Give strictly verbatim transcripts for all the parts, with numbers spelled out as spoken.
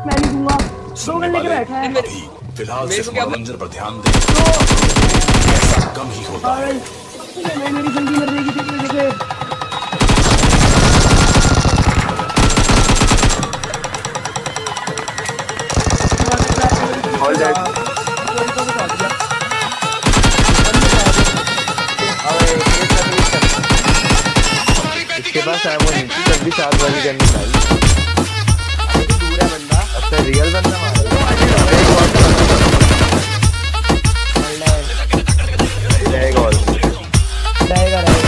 मैं नहीं दूंगा। दो गन लेके बैठा है। फिलहाल सिर्फ मनोरंजन पर ध्यान दें, ऐसा कम ही होता है। मैं मेरी जल्दी मर जाएगी तेरी वजह से। All dead. इसके पास है वो नीचे तब भी सात वाली गन निकाली। दूर है बंदा। अच्छा रियल बंदा मारा। रहेगा और रहेगा रहेगा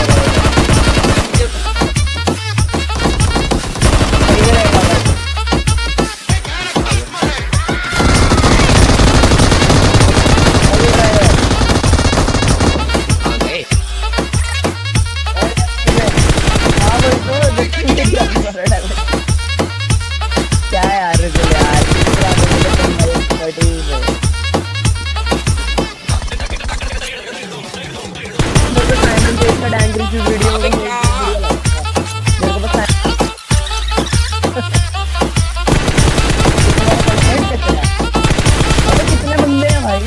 क्या यार यार एंग्री की वीडियो मेरे को पता है। कितने बंदे हैं भाई?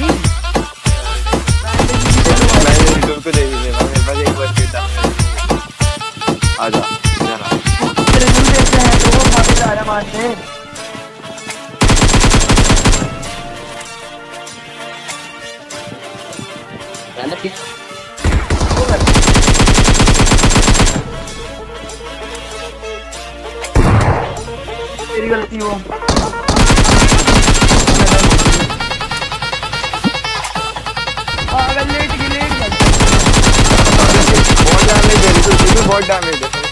यूट्यूब पे देख लीजिएगा, मेरे पास एक बार था। आजा जरा रिव्यू देखते हैं तो वो मारने जा रहा मारने। तेरी गलती हो। अगर लेट की लेट बहुत डैमेज है, तो बहुत डैमेज है।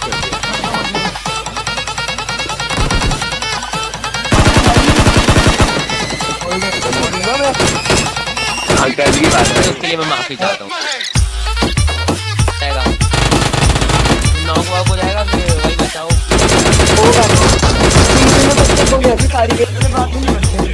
अंकल की बात है, उसके लिए मैं माफी चाहता हूँ। नॉक वॉक हो जाएगा फिर वही बचाओ होगा। तो गया कि सारी गेम में बात नहीं करते हैं।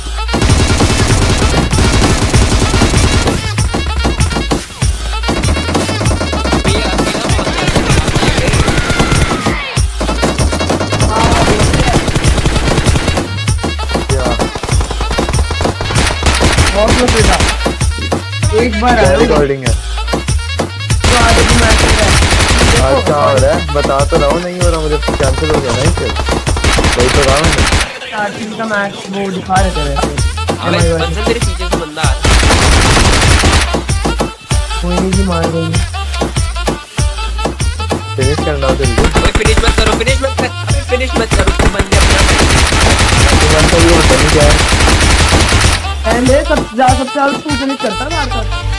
एक बार रिकॉर्डिंग है तो आगे की मैच है। अच्छा हो रहा है, बता तो रहा हूँ नहीं हो रहा, मुझे कैंसिल हो गया ना। फिर वही तो रहा हूँ आरसीबी का मैच वो दिखा रहे थे वैसे। बंदा मेरे पीछे से बंदा आ रहा है, कोई नहीं जी मार गई। फिनिश करना हो जल्दी। ओए फिनिश मत करो, फिनिश मत कर, अबे फिनिश मत करो, तुम बंदे अपना तो ये होता नहीं क्या है। एंड सब जा सबसे ज्यादा तू फिनिश करता है मार कर।